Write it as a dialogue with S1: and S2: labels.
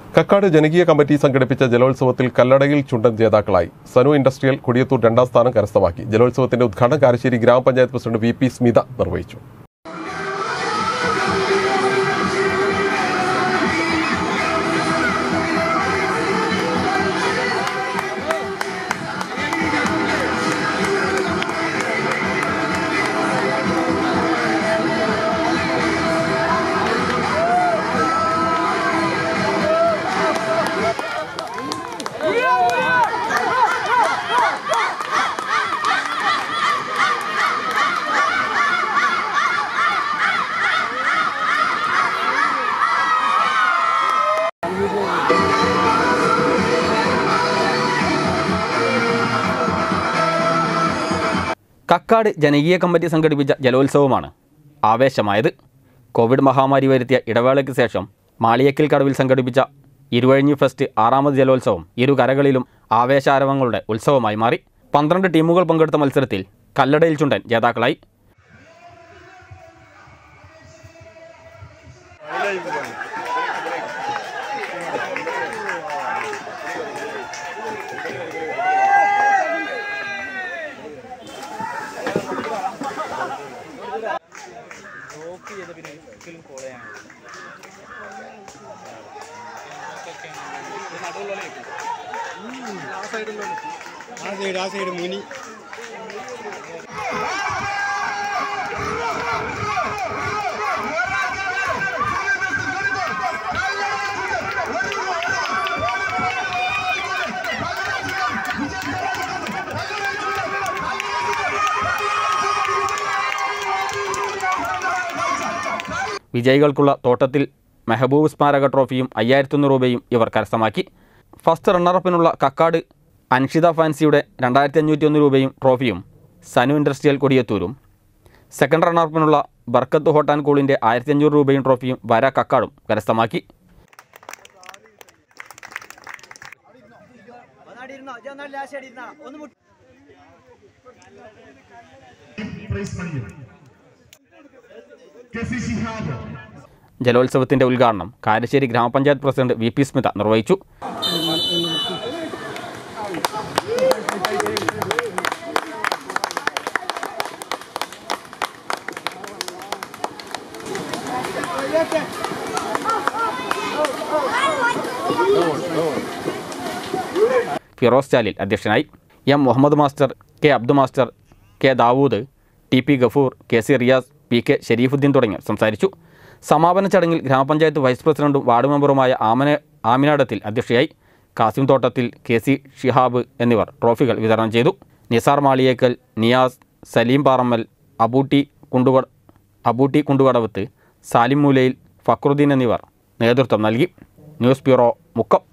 S1: കക്കാട് ജനകീയ കമ്മിറ്റി സംഘടിപ്പിച്ച ജലോത്സവത്തിൽ കല്ലടയിൽ ചുണ്ടൻ ജേതാക്കളായി. സനു ഇൻഡസ്ട്രിയൽ കൊടിയത്തൂർ 2ാം സ്ഥാനം കരസ്ഥമാക്കി. ജലോത്സവത്തിന്റെ ഉദ്ഘാടനം കാരശ്ശേരി ഗ്രാമപഞ്ചായത്ത് പ്രസിഡന്റ് VP സ്മിത നിർവഹിച്ചു.
S2: കക്കാട് ജനകീയ കമ്മിറ്റി സംഘടിപ്പിച്ച ജലോത്സവമാണ് ആവേശമായത്. കോവിഡ് മഹാമാരി വരുത്തിയ ഇടവേളയ്ക്ക് ശേഷം മാളിയേക്കൽ കടവിൽ സംഘടിപ്പിച്ച ഇരുവഴിഞ്ഞി ഫെസ്റ്റ് 6ാമത് ജലോത്സവം ഇരു കരകളിലും ആവേശാരവങ്ങളുടെ ഉത്സവമായി മാറി. 12 ടീമുകൾ പങ്കെടുത്ത മത്സരത്തിൽ കല്ലടയിൽ ചുണ്ടൻ ജേതാക്കളായി. വിജയികൾക്കുള്ള തോട്ടത്തിൽ മെഹബൂബ് സ്മാരക ട്രോഫിയും 5100 രൂപയും ഇവർ കരസ്ഥമാക്കി. ഫസ്റ്റ് റണ്ണറപ്പിനുള്ള കക്കാട് അൻഷിത ഫാൻസിയുടെ 2501 രൂപയും ട്രോഫിയും സനു ഇൻഡസ്ട്രിയൽ കൊടിയത്തൂരും, സെക്കൻഡ് റണ്ണറപ്പിനുള്ള ബർക്കത്ത് ഹോട്ട് ആൻഡ് കൂളിൻ്റെ 1500 രൂപയും ട്രോഫിയും വര കക്കാടും കരസ്ഥമാക്കി. ജലോത്സവത്തിന്റെ ഉദ്ഘാടനം കാരശ്ശേരി ഗ്രാമപഞ്ചായത്ത് പ്രസിഡന്റ് VP സ്മിത നിർവഹിച്ചു. ഫിറോസ് ചാലിൽ അധ്യക്ഷനായി. M Muhammad master, K Abdu master, K Davood, TP Gafoor, KC Riyas, PK Sherifuddin തുടങ്ങിയവർ സംസാരിച്ചു. സമാപന ചടങ്ങിൽ ഗ്രാമപഞ്ചായത്ത് വൈസ് പ്രസിഡന്റും വാർഡ് മെമ്പറുമായ ആമിനാടത്തിൽ അധ്യക്ഷയായി. കാസിം തോട്ടത്തിൽ, KC ഷിഹാബ് എന്നിവർ ട്രോഫികൾ വിതരണം ചെയ്തു. നിസാർ മാളിയേക്കൽ, നിയാസ്, സലീം പാറമ്മൽ, അബൂട്ടി കുണ്ടുകടവത്ത്, സാലിം മൂലയിൽ, ഫക്രുദ്ദീൻ എന്നിവർ നേതൃത്വം നൽകി. News bureau, Mukkam.